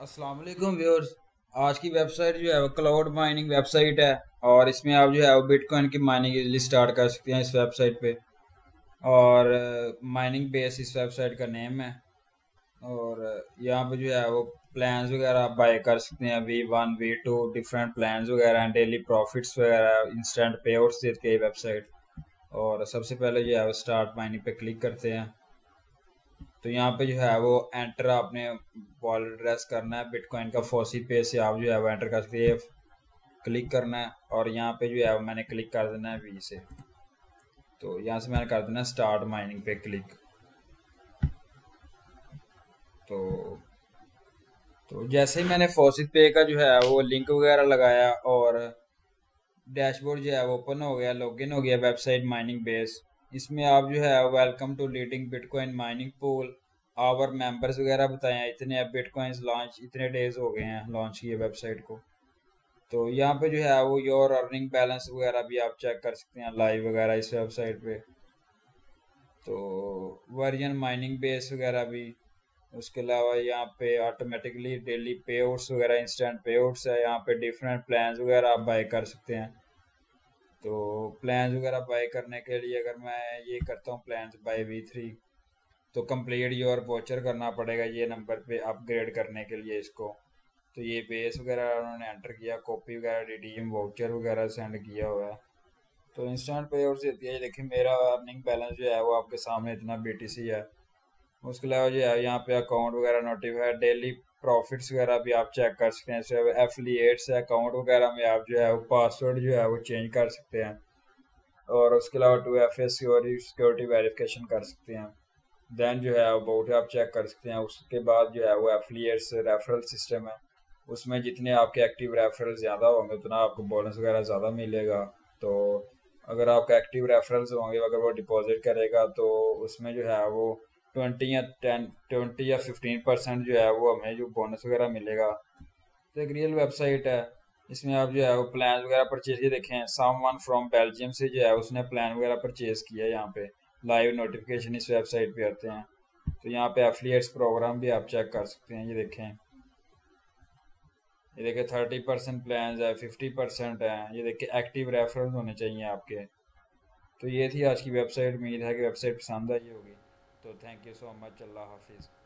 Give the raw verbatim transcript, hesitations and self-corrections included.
अस्सलाम वालेकुम व्यूअर्स। आज की वेबसाइट जो है वो क्लाउड माइनिंग वेबसाइट है और इसमें आप जो है वो बिटकॉइन की माइनिंग इजीली स्टार्ट कर सकते हैं इस वेबसाइट पे। और माइनिंग बेस इस वेबसाइट का नेम है। और यहाँ पे जो है वो प्लान्स वगैरह आप बाय कर सकते हैं। V one V two different plans वगैरह हैं, डेली प्रॉफिट्स वगैरह, इंस्टेंट पे आउट्स देती है ये वेबसाइट। और सबसे पहले जो है वो स्टार्ट माइनिंग पे क्लिक करते हैं तो यहाँ पे जो है वो एंटर आपने वॉलेट एड्रेस करना है। बिटकॉइन का फॉसी पे से आप जो है वो एंटर कर सकते हैं, क्लिक करना है और यहाँ पे जो है वो मैंने क्लिक कर देना है वी से। तो यहाँ से मैंने कर देना है स्टार्ट माइनिंग पे क्लिक। तो तो जैसे ही मैंने फॉसी पे का जो है वो लिंक वगैरह लगाया और डैशबोर्ड जो है वो ओपन हो गया, लॉगिन हो गया वेबसाइट माइनिंग बेस। इसमें आप जो है welcome to leading bitcoin mining pool, our members वगैरह बताएं, इतने बिटकॉइंस लॉन्च, इतने डेज हो गए हैं लॉन्च किए वेबसाइट को। तो यहाँ पे जो है वो योर अर्निंग बैलेंस वगैरह भी आप चेक कर सकते हैं लाइव वगैरह इस वेबसाइट पे। तो वर्जन माइनिंग बेस वगैरह भी। उसके अलावा यहाँ पे ऑटोमेटिकली डेली पे आउट्स वगैरह, इंस्टेंट पे आउट्स है। यहाँ पे डिफरेंट प्लान्स वगैरह आप बाय कर सकते हैं। तो प्लान्स वगैरह बाय करने के लिए अगर मैं ये करता हूँ प्लान्स बाय वी थ्री, तो कंप्लीट योर वोचर करना पड़ेगा ये नंबर पे अपग्रेड करने के लिए इसको। तो ये बेस वगैरह उन्होंने एंटर किया, कॉपी वगैरह, रिडीम वाउचर वगैरह सेंड किया हुआ है। तो इंस्टेंट पे आउट से देती है। देखिए मेरा अर्निंग बैलेंस जो है वो आपके सामने इतना बीटीसी है। उसके अलावा जो है यहाँ पे अकाउंट वगैरह नोटिफाई, डेली प्रॉफिट्स वगैरह भी आप चेक कर सकते हैं। इससे एफिलिएट्स है, अकाउंट वगैरह में आप जो है वो पासवर्ड जो है वो चेंज कर सकते हैं। और उसके अलावा two F S security verification कर सकते हैं। देन जो है अबाउट आप चेक कर सकते हैं। उसके बाद जो है वो एफिलिएट्स रेफरल सिस्टम है, उसमें जितने आपके एक्टिव रेफरल ज़्यादा होंगे उतना आपको बोनस वगैरह ज़्यादा मिलेगा। तो अगर आपका एक्टिव रेफरल्स होंगे, अगर वो डिपॉजिट करेगा तो उसमें जो है वो ट्वेंटी या टेन ट्वेंटी या फिफ्टीन परसेंट जो है वो हमें जो बोनस वगैरह मिलेगा। तो एक रियल वेबसाइट है। इसमें आप जो है वो प्लान वगैरह परचेज की देखें, समवन फ्रॉम बेल्जियम से जो है उसने प्लान वगैरह परचेज किया है। यहाँ पे लाइव नोटिफिकेशन इस वेबसाइट पे आते हैं। तो यहाँ पे एफिलिएट्स प्रोग्राम भी आप चेक कर सकते हैं। ये देखें, ये देखिए थर्टी परसेंट प्लान है, फिफ्टी परसेंट है। ये देखिए एक्टिव रेफरेंस होने चाहिए आपके। तो ये थी आज की वेबसाइट। उम्मीद है कि वेबसाइट पसंद आई होगी। तो थैंक यू सो मच। अल्लाह हाफिज़।